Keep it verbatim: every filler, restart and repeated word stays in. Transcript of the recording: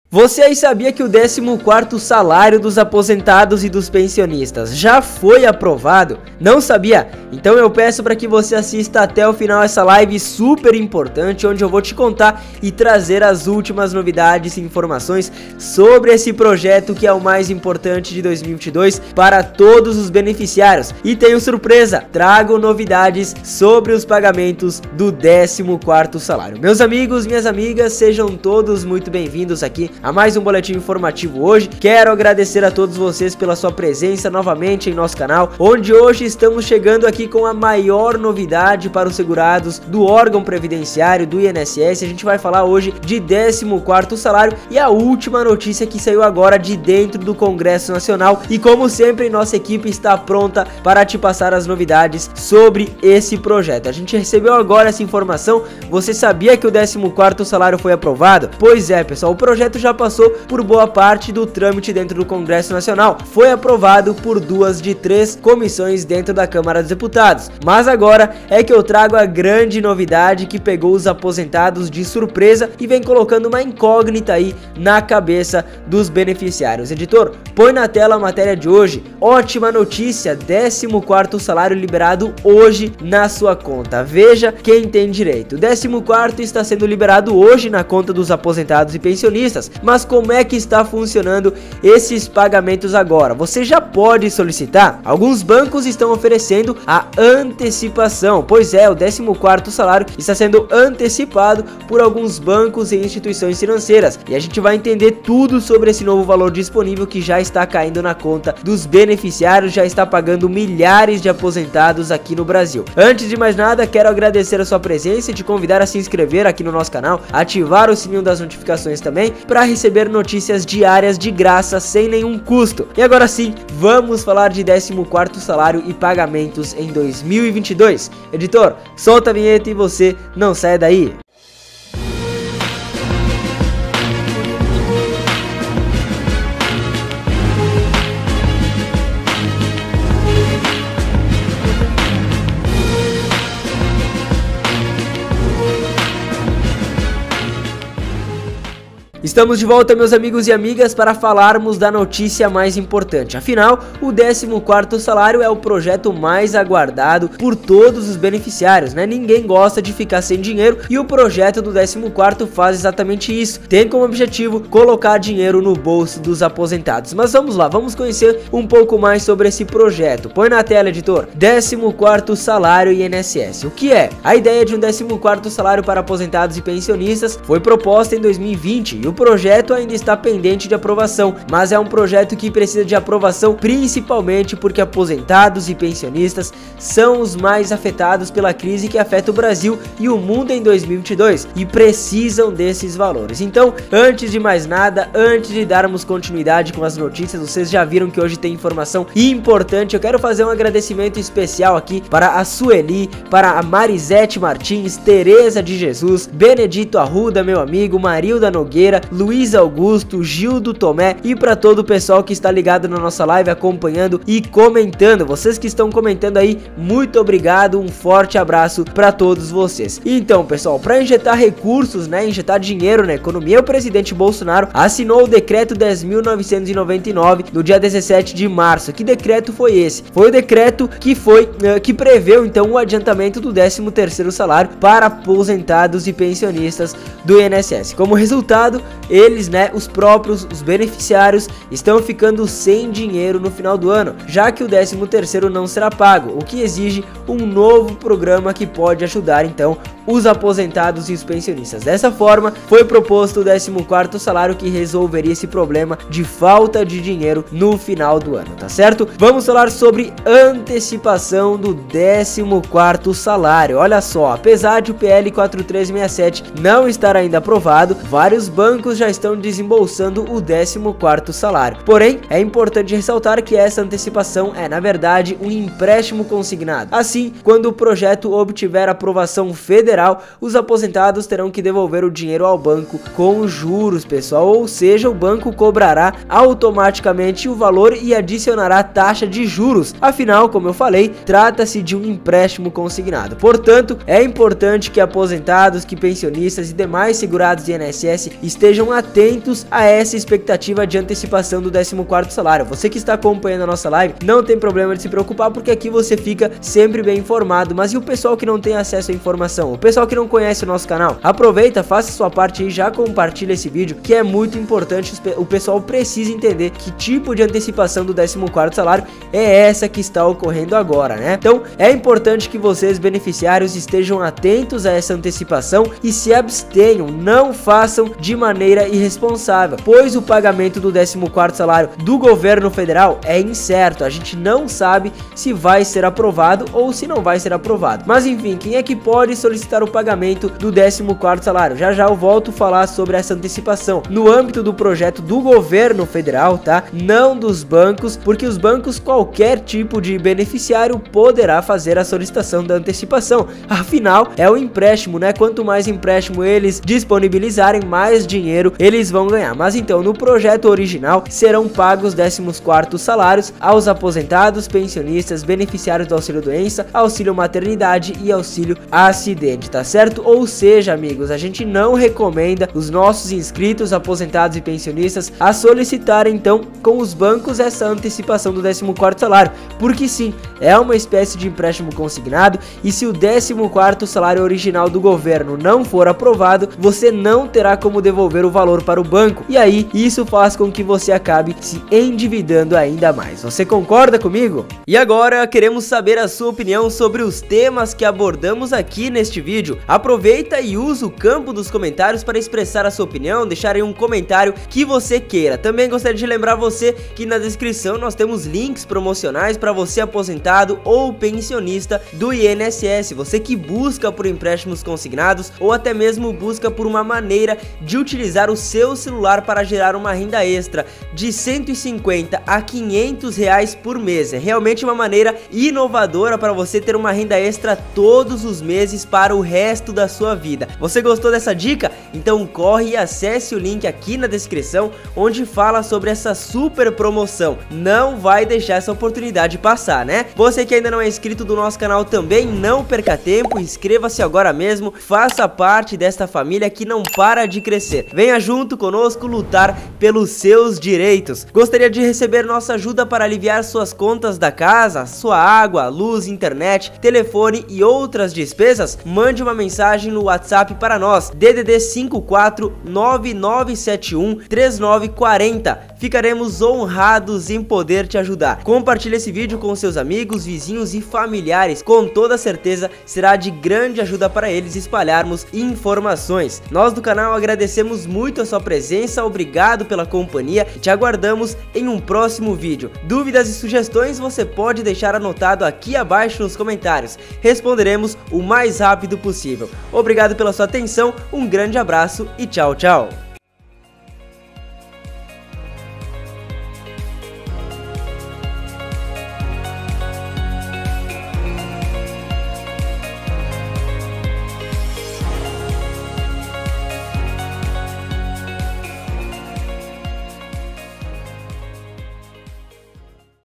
Você aí sabia que o décimo quarto salário dos aposentados e dos pensionistas já foi aprovado? Não sabia? Então eu peço para que você assista até o final essa live super importante, onde eu vou te contar e trazer as últimas novidades e informações sobre esse projeto que é o mais importante de dois mil e vinte e dois para todos os beneficiários. E tenho surpresa, trago novidades sobre os pagamentos do décimo quarto salário. Meus amigos, minhas amigas, sejam todos muito bem-vindos aqui a mais um boletim informativo hoje. Quero agradecer a todos vocês pela sua presença novamente em nosso canal, onde hoje estamos chegando aqui com a maior novidade para os segurados do órgão previdenciário do I N S S. A gente vai falar hoje de décimo quarto salário e a última notícia que saiu agora de dentro do Congresso Nacional. E como sempre, nossa equipe está pronta para te passar as novidades sobre esse projeto. A gente recebeu agora essa informação. Você sabia que o décimo quarto salário foi aprovado? Pois é, pessoal, o projeto já passou por boa parte do trâmite dentro do Congresso Nacional. Foi aprovado por duas de três comissões dentro da Câmara dos Deputados. Mas agora é que eu trago a grande novidade que pegou os aposentados de surpresa e vem colocando uma incógnita aí na cabeça dos beneficiários. Editor, põe na tela a matéria de hoje. Ótima notícia, décimo quarto salário liberado hoje na sua conta. Veja quem tem direito. O décimo quarto está sendo liberado hoje na conta dos aposentados e pensionistas. Mas como é que está funcionando esses pagamentos agora? Você já pode solicitar? Alguns bancos estão oferecendo a antecipação. Pois é, o décimo quarto salário está sendo antecipado por alguns bancos e instituições financeiras. E a gente vai entender tudo sobre esse novo valor disponível que já está caindo na conta dos beneficiários, já está pagando milhares de aposentados aqui no Brasil. Antes de mais nada, quero agradecer a sua presença e te convidar a se inscrever aqui no nosso canal, ativar o sininho das notificações também, para receber notícias diárias de graça sem nenhum custo. E agora sim, vamos falar de décimo quarto salário e pagamentos em dois mil e vinte e dois. Editor, solta a vinheta e você não sai daí. Estamos de volta, meus amigos e amigas, para falarmos da notícia mais importante. Afinal, o décimo quarto salário é o projeto mais aguardado por todos os beneficiários, né? Ninguém gosta de ficar sem dinheiro e o projeto do décimo quarto faz exatamente isso. Tem como objetivo colocar dinheiro no bolso dos aposentados. Mas vamos lá, vamos conhecer um pouco mais sobre esse projeto. Põe na tela, editor. décimo quarto salário I N S S. O que é? A ideia de um décimo quarto salário para aposentados e pensionistas foi proposta em dois mil e vinte e o projeto ainda está pendente de aprovação, mas é um projeto que precisa de aprovação principalmente porque aposentados e pensionistas são os mais afetados pela crise que afeta o Brasil e o mundo em dois mil e vinte e dois e precisam desses valores. Então, antes de mais nada, antes de darmos continuidade com as notícias, vocês já viram que hoje tem informação importante. Eu quero fazer um agradecimento especial aqui para a Sueli, para a Marisete Martins, Tereza de Jesus, Benedito Arruda, meu amigo, Marilda Nogueira, Luiz Augusto, Gildo Tomé e para todo o pessoal que está ligado na nossa live, acompanhando e comentando. Vocês que estão comentando aí, muito obrigado, um forte abraço para todos vocês. Então, pessoal, para injetar recursos, né, injetar dinheiro na economia, o presidente Bolsonaro assinou o decreto dez mil novecentos e noventa e nove no dia dezessete de março. Que decreto foi esse? Foi o decreto que foi uh, que preveu então o adiantamento do décimo terceiro salário para aposentados e pensionistas do I N S S. Como resultado, eles, né, os próprios, os beneficiários, estão ficando sem dinheiro no final do ano, já que o décimo terceiro não será pago, o que exige um novo programa que pode ajudar então os aposentados e os pensionistas. Dessa forma, foi proposto o décimo quarto salário que resolveria esse problema de falta de dinheiro no final do ano, tá certo? Vamos falar sobre antecipação do décimo quarto salário. Olha só, apesar de o P L quatro três seis sete não estar ainda aprovado, vários bancos já estão desembolsando o décimo quarto salário. Porém, é importante ressaltar que essa antecipação é, na verdade, um empréstimo consignado. Assim, quando o projeto obtiver aprovação federal, os aposentados terão que devolver o dinheiro ao banco com juros, pessoal, ou seja, o banco cobrará automaticamente o valor e adicionará taxa de juros. Afinal, como eu falei, trata-se de um empréstimo consignado. Portanto, é importante que aposentados, que pensionistas e demais segurados de I N S S estejam estejam atentos a essa expectativa de antecipação do décimo quarto salário. Você que está acompanhando a nossa live, não tem problema de se preocupar, porque aqui você fica sempre bem informado. Mas e o pessoal que não tem acesso à informação? O pessoal que não conhece o nosso canal? Aproveita, faça sua parte aí, já compartilha esse vídeo, que é muito importante. O pessoal precisa entender que tipo de antecipação do décimo quarto salário é essa que está ocorrendo agora, né? Então é importante que vocês, beneficiários, estejam atentos a essa antecipação e se abstenham, não façam de maneira irresponsável, pois o pagamento do décimo quarto salário do governo federal é incerto. A gente não sabe se vai ser aprovado ou se não vai ser aprovado. Mas enfim, quem é que pode solicitar o pagamento do décimo quarto salário? Já já eu volto a falar sobre essa antecipação no âmbito do projeto do governo federal, tá? Não dos bancos, porque os bancos, qualquer tipo de beneficiário poderá fazer a solicitação da antecipação. Afinal, é o empréstimo, né? Quanto mais empréstimo eles disponibilizarem, mais dinheiro eles vão ganhar. Mas então, no projeto original, serão pagos décimos quartos salários aos aposentados, pensionistas, beneficiários do auxílio doença, auxílio maternidade e auxílio acidente, tá certo? Ou seja, amigos, a gente não recomenda os nossos inscritos, aposentados e pensionistas a solicitarem então com os bancos essa antecipação do décimo quarto salário, porque sim, é uma espécie de empréstimo consignado, e se o décimo quarto salário original do governo não for aprovado, você não terá como devolver o valor para o banco, e aí isso faz com que você acabe se endividando ainda mais. Você concorda comigo? E agora queremos saber a sua opinião sobre os temas que abordamos aqui neste vídeo. Aproveita e usa o campo dos comentários para expressar a sua opinião, deixar aí um comentário que você queira. Também gostaria de lembrar você que na descrição nós temos links promocionais para você aposentado ou pensionista do I N S S, você que busca por empréstimos consignados ou até mesmo busca por uma maneira de utilizar o seu celular para gerar uma renda extra de cento e cinquenta a quinhentos reais por mês. É realmente uma maneira inovadora para você ter uma renda extra todos os meses para o resto da sua vida. Você gostou dessa dica? Então corre e acesse o link aqui na descrição, onde fala sobre essa super promoção. Não vai deixar essa oportunidade passar, né? Você que ainda não é inscrito do nosso canal também, não perca tempo, inscreva-se agora mesmo, faça parte desta família que não para de crescer. Venha junto conosco lutar pelos seus direitos. Gostaria de receber nossa ajuda para aliviar suas contas da casa, sua água, luz, internet, telefone e outras despesas? Mande uma mensagem no WhatsApp para nós, D D D cinco quatro nove nove sete um três nove quatro zero. Ficaremos honrados em poder te ajudar. Compartilhe esse vídeo com seus amigos, vizinhos e familiares. Com toda certeza será de grande ajuda para eles espalharmos informações. Nós do canal agradecemos muito a sua presença, obrigado pela companhia e te aguardamos em um próximo vídeo. Dúvidas e sugestões você pode deixar anotado aqui abaixo nos comentários. Responderemos o mais rápido possível. Obrigado pela sua atenção, um grande abraço e tchau, tchau.